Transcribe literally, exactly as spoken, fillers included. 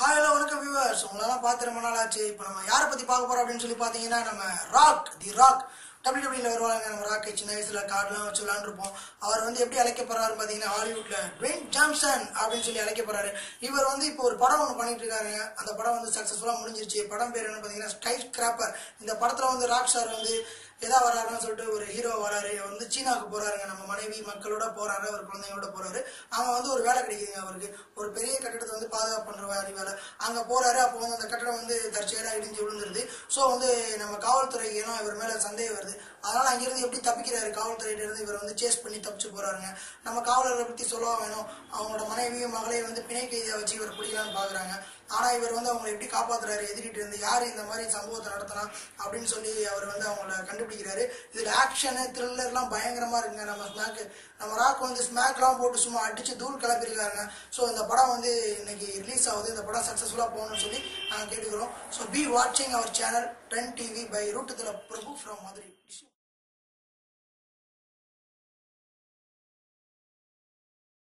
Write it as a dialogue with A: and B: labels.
A: Hi hello வணக்கம் viewers, உங்களெல்லாம் பார்த்து ரொம்ப நாள் ஆச்சு. இப்போ நம்ம யாரை பற்றி பார்க்க போகிறோம் அப்படின்னு சொல்லி பார்த்தீங்கன்னா, நம்ம ராக் தி ராக் டபிள்யூ டபிள்யூல வருவாங்க. நம்ம ராக்கை சின்ன வயசில் கார்டெலாம் வச்சு விளாண்டுருப்போம். அவர் வந்து எப்படி அழைக்கப்படுறாரு பார்த்தீங்கன்னா, ஹாலிவுட்டில் ட்வேன் ஜான்சன் அப்படின்னு சொல்லி அழைக்கப்படுறாரு. இவர் வந்து இப்போ ஒரு படம் ஒன்று பண்ணிட்டு இருக்காரு. அந்த படம் வந்து சக்ஸஸ்ஃபுல்லாக முடிஞ்சிருச்சு. படம் பேர் என்ன பார்த்தீங்கன்னா ஸ்கைல் ஸ்கிராப்பர். இந்த படத்தில் வந்து ராக் சார் வந்து எதா வராருன்னு சொல்லிட்டு ஒரு ஹீரோ வராரு. வந்து சீனாவுக்கு போறாருங்க. நம்ம மனைவி மக்களோட போறாரு, அவர் குழந்தைங்களோட போறாரு. அங்க வந்து ஒரு வேலை கிடைக்குதுங்க அவருக்கு. ஒரு பெரிய கட்டடத்தை வந்து பாதுகாப்பு பண்ற மாதிரி வேலை. அங்க போறாரு. அப்போ வந்து அந்த கட்டடம் வந்து தற்செயலா இடிஞ்சு விழுந்துருது. ஸோ வந்து நம்ம காவல்துறைக்கு ஏன்னா இவர் மேல சந்தேகம் வருது. அதனால அங்கிருந்து எப்படி தப்பிக்கிறாரு, காவல்துறையிட்ட இருந்து இவர் வந்து சேஸ் பண்ணி தப்பிச்சு போறாருங்க. நம்ம காவலர்களை பத்தி சொல்ல வேணும். அவங்களோட மனைவியும் மகளையும் வந்து பிணை கைதியா வச்சு இவர் பிடிக்கலான்னு பாக்குறாங்க. ஆனா இவர் வந்து அவங்களை எப்படி காப்பாத்துறாரு, எதிரிட்டு இருந்து யாரு இந்த மாதிரி சம்பவத்தை நடத்தலாம் அப்படின்னு சொல்லி அவர் வந்து அவங்கள கண்டுபிடிக்கிறாரு. இதுல ஆக்ஷனு த்ரில்லர்லாம் பயங்கரமா இருக்குங்க. நம்ம ஸ்மாக் நம்ம ராக் வந்து ஸ்மாக்லாம் போட்டு சும்மா அடிச்சு தூள் கிளப்பிருக்காருங்க. ஸோ இந்த படம் வந்து இன்னைக்கு ரிலீஸ் ஆகுது. இந்த படம் சக்சஸ்ஃபுல்லா போகணும்னு சொல்லி நாங்கள் கேட்டுக்கிறோம். ஸோ பி வாட்சிங் our channel ten TV by Root Prabhu from Madurai.